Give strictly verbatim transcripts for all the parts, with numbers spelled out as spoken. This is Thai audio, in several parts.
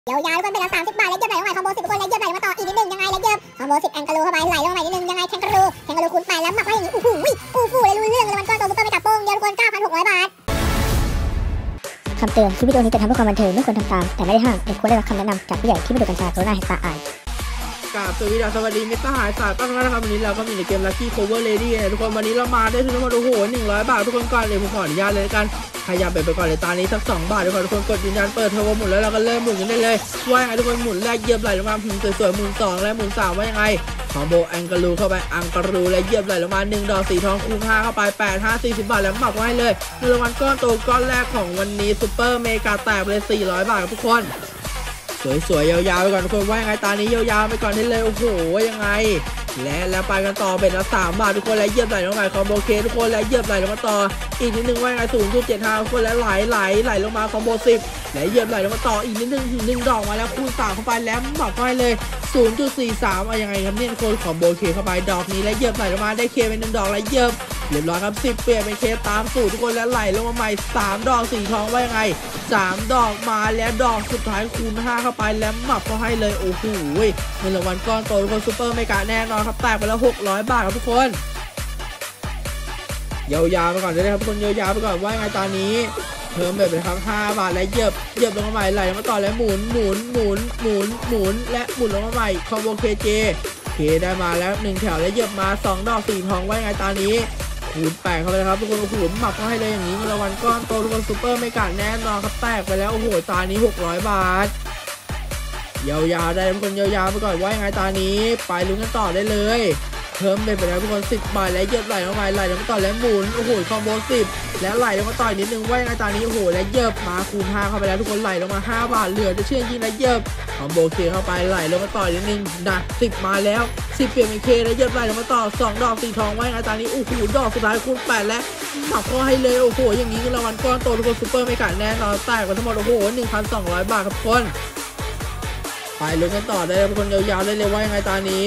ยาวๆทุกคนเป็นละสามสิบบาทเล็กเยิบไหลลงใหม่คอมโบสิบทุกคนเล็กเยิบไหลมาต่ออีกนิดนึงยังไงเล็กเยิบคอมโบสิบแองกะลูเข้าไปไหลลงใหม่นิดนึงยังไงแทงกะลูแทงกะลูคูณแปดแล้วหมักไว้อย่างนี้อู้หูอู้ฟูเลยรู้เรื่องเลยมันก้อนโตซุปเปอร์ไม่กลับโป้งเดียวทุกคน เก้าพันหกร้อย บาทคำเตือนคลิปวิดีโอนี้จะทำเพื่อความบันเทิงไม่ควรทำตามแต่ไม่ได้ห้ามเด็กควรได้รับคำแนะนำจากผู้ใหญ่ที่ไม่ดูกัญชากรุณาให้ตาอ่านกราบสวัสดีสวัสดีมิตรสหายสายตั้งแล้วนะครับวันนี้เราก็มีในเกม Lucky Cover Lady ทุกคนวันนี้เรามาได้ถึงทั้งหมดโอ้โหหนึ่งร้อยบาททุกคนก่อนเลยผมขออนุญาตเลยกันใครอยากเปิดไปก่อนเลยตานี้สักสองบาททุกคนทุกคนกดยืนยันเปิดเทอร์โบหมุนแล้วเราก็เริ่มหมุนกันได้เลยว่าไงทุกคนหมุนแรกเยียบไหลลงมาพิมพ์สวยๆหมุนสองและหมุนสามว่ายังไงคอมโบแองกะลูเข้าไปอังกะลูและเยียบไหลลงมาหนึ่งดอกสีทองคูณห้าเข้าไปแปด ห้า สี่สิบบาทแล้วหมักไว้เลยเงินรางวัลก้อนโตก้อนแรกของวันนี้ซุปเปอร์เมกาแตกเลยสี่ร้อยบาททุกคนสวยๆยาวๆไปก่อนทุกคนว่ายังไงตานี้ยาวๆไปก่อนได้เลยโอ้โหยังไงและแล้วไปกันต่อเป็นละสามบาททุกคนและเยียบไหลลงมาคอมโบเคทุกคนและเยียบไหลลงมาต่ออีกนิดนึงว่ายังไงศูนย์จุดเจ็ดห้าทุกคนและไหลไหลไหลลงมาคอมโบสิบและเยียบไหลลงมาต่ออีกนิดนึงหนึ่งดอกมาแล้วคูณสามเข้าไปแล้วหมักไว้เลยศูนย์จุดสี่สามอะไรยังไงครับเนี่ยทุกคนคอมโบเคเข้าไปดอกนี้และเยียบไหลลงมาได้เคเป็นหนึ่งดอกและเยียบเรียบร้อยครับสิบเปลี่ยนเป็นเคตามสูตรทุกคนแล้วไหลลงมาใหม่สามดอกสีทองว่ายังไงสามดอกมาแล้วดอกสุดท้ายคูณห้าเข้าไปแล้วหมับเขาให้เลยโอ้โหเงินรางวัลก้อนโตทุกคนซุปเปอร์เมกาแน่นอนครับแตกไปแล้วหกร้อยบาทครับทุกคนยาวๆไปก่อนเลยครับทุกคนยาวๆไปก่อนว่ายังไงตอนนี้เพิ่มแบบเลยครับห้าบาทและเหยียบเหยียบลงมาใหม่ไหลลงมาต่อแล้วหมุนหมุนหมุนหมุนหมุนและหมุนลงมาใหม่คอมโบเคเจเคได้มาแล้วหนึ่งแถวและเหยียบมาสองดอกสีทองว่ายังไงตอนนี้คูณแปดเข้าไปเลยครับทุกคนคูณหมักเขาให้เลยอย่างนี้เงินรางวัลก้อนโตทุกคนซุปเปอร์เมกาแน่นอนครับแตกไปแล้วโอ้โหตานี้หกร้อยบาทยาวๆได้ทุกคนยาวๆไปก่อนว่ายังไงตานี้ไปลุ้นกันต่อได้เลยเพิ่มไปแล้วทุกคนสิบบาทและเหยียบไหลลงมาไหลลงมาต่อแล้วหมุนโอ้โหคอมโบสิบแล้วไหลลงมาต่อนิดนึงว่ายังไงตานี้โอ้โหและเหยียบมาคูณห้าเข้าไปแล้วทุกคนไหลลงมาห้าบาทเหลือจะเชื่อจริงและเหยียบคอมโบเคเข้าไปไหลลงมาต่อนิดนึงนะสิบมาแล้วสิบเปลี่ยนเป็นเคและเหยียบไหลลงมาต่อสองดอกสีทองว่ายังไงตานี้โอ้โหดอกสุดท้ายคูณแปดและหมักข้อให้เลยโอ้โหอย่างนี้เงินรางวัลก้อนโตทุกคนซุปเปอร์ไม่ขาดแน่นอนแตกกันทั้งหมดโอ้โหหนึ่งพันสองร้อยบาทครับทุกคนไปลุ้นกันต่อได้ทุกคนยาวๆได้เลยว่ายังไงตานี้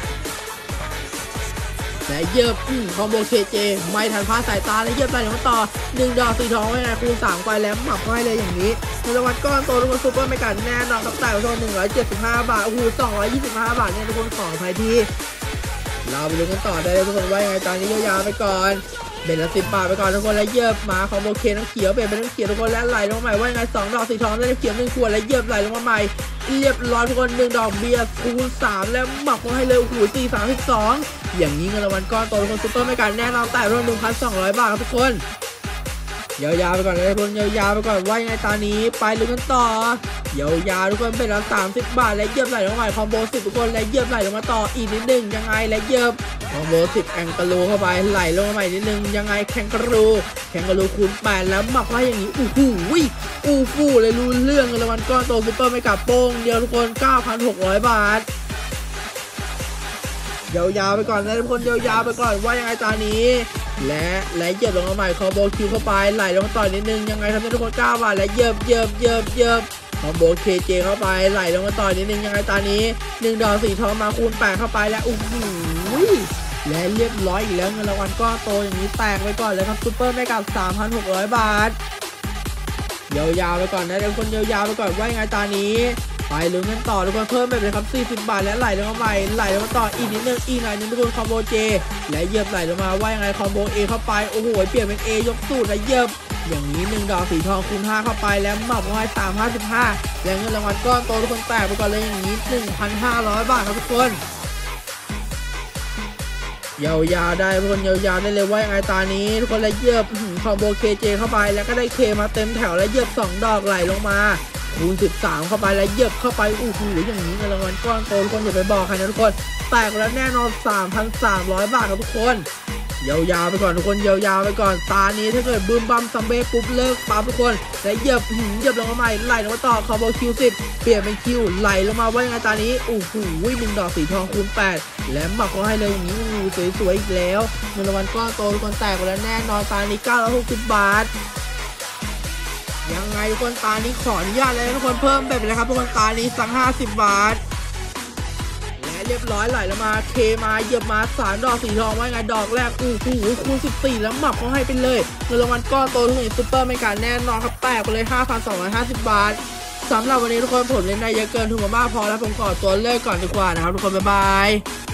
และเยิบคอมโบเคเจไม่ทันพลาดสายตาและเยิบไหลลงมาต่อหนึ่งดอกสีทองไว้ไงคูณสามไปแล้วหมักไว้เลยอย่างนี้เงินรางวัลก้อนโตทุกคนซุปเปอร์ไม่กัดแน่นอนกับแต่ละคนหนึ่งร้อยเจ็ดสิบห้าบาทโอ้โหสองร้อยยี่สิบห้าบาทเนี่ยทุกคนขออภัยทีเราไปลุ้นกันต่อได้เลยทุกคนว่ายังไงตอนนี้ยาวๆไปก่อนเบ็ดละสิบบาทไปก่อนทุกคนแล้วเยิบมาคอมโบเคน้ำเขียวเบ็ดเป็นน้ำเขียวทุกคนแล้วไหลลงมาใหม่ว่ายังไงสองดอกสีทองได้น้ำเขียวหนึ่งขวดแล้วเยิบไหลลงมาใหม่เรียบร้อยทุกคนหนึ่งดอกเบียร์คูณสามแล้วหมักมาให้เลยโอ้โหสี่สามสิบสองอย่างนี้เงินรางวัลก้อนโตทุกคนซุปเปอร์ไม่การแน่นอนแต่รวมหนึ่งพันสองร้อยบาทครับทุกคนยาวๆไปก่อนเลยทุกคนยาวๆไปก่อนว่ายังไงตอนนี้ไปลุ้นกันต่อยาวๆทุกคนเป็นละสามสิบบาทและเยียบไหลลงมาใหม่คอมโบสิบทุกคนและเยียบไหลลงมาต่ออีกนิดนึงยังไงและเยียบคอมโบสิบแองกะลูเข้าไปไหลลงมาใหม่นิดนึงยังไงแข่งกะลูแข่งกะลูคูณแปดแล้วหมักไว้อย่างนี้อู้หูอู้ฟู่เลยรู้เรื่องเงินรางวัลก้อนโตซุปเปอร์ไม่กลับโป้งเดียวทุกคน เก้าพันหกร้อย บาทยาวๆไปก่อนนะทุกคนยาวๆไปก่อนว่ายังไงตอนนี้และและเหยียบลงมาใหม่คอมโบคิวเข้าไปไหลลงมาต่อนิดนึงยังไงทำให้ทุกคนเก้าบาทและเหยียบเหยียบเหยียบเหยียบคอมโบเคเจเข้าไปไหลลงมาต่อนิดนึงยังไงตอนนี้หนึ่งดอกสีทองมาคูณแปดเข้าไปแล้วโอ้โหและเรียบร้อยอีกแล้วเงินรางวัลก้อนโตอย่างนี้แตกไปก่อนเลยครับซุปเปอร์ไม่กับ สามพันหกร้อย บาทยาวๆไปก่อนนะทุกคนยาวๆไปก่อนว่ายังไงตอนนี้ไปลุ้นกันต่อทุกคนเพิ่มไปเลยครับสี่สิบบาทและไหลลงมาใหม่ไหลลงมาต่ออีกนิดนึงอีกหน่อยนึงทุกคนคอมโบเจและเหยียบไหลลงมาว่ายังไงคอมโบเอเข้าไปโอ้โหเปลี่ยนเป็น A ยกสูตรและเหยียบอย่างนี้หนึ่งดอกสีทองคูณห้าเข้าไปแล้วหมับไว้สามร้อยห้าสิบห้าและเงินรางวัลก้อนโตทุกคนแตกไปก่อนเลยอย่างนี้ หนึ่งพันห้าร้อย บาทครับทุกคนยาวๆได้ทุกคนยาวๆได้เลยว่ายังไงตานี้ทุกคนและเหยียบคอมโบเคเจเข้าไปแล้วก็ได้เคมาเต็มแถวและเหยียบสองดอกไหลลงมาคูณสิบสามเข้าไปแล้วเหยียบเข้าไปอู้หูอย่างนี้เงินรางวัลก้อนโตทุกคนอย่าไปบอกใครนะทุกคนแตกแล้วแน่นอน สามพันสามร้อย บาทครับทุกคนยาวๆไปก่อนทุกคนยาวๆไปก่อนตานี้ถ้าเกิดบึ้มบัมซัมเบ้ปุ๊บเลิกปั๊บทุกคนและเหยียบเหยียบลงมาใหม่ไหลลงมาต่อคอมโบคิวสิบเปลี่ยนเป็นคิวไหลลงมาว่ายังไงตานี้โอ้โหหนึ่งดอกสีทองคูณแปดและหมักเขาให้เลยอย่างนี้อู้สวยๆอีกแล้วเงินรางวัลก้อนโตทุกคนแตกไปแล้วแน่นอนตานี้เก้าร้อยหกสิบบาทยังไงทุกคนตานี้ขออนุญาตเลยทุกคนเพิ่มแบบเลยครับทุกคนตานี้สักห้าสิบบาทและเรียบร้อยไหลแล้วมาเคมาเหยียบมาสามดอกสีทองว่าไงดอกแรกอู้หูคูณสิบสี่แล้วหมับเขาให้ไปเลยเงินรางวัลก้อนโตทุกคนซุปเปอร์ไม่การแน่นอนครับแตกไปเลย ห้าพันสองร้อยห้าสิบ บาทสำหรับวันนี้ทุกคนผมเล่นได้เยอะเกินทุกมากพอแล้วผมขอตัวเลิกก่อนดีกว่านะครับทุกคนบ๊ายบาย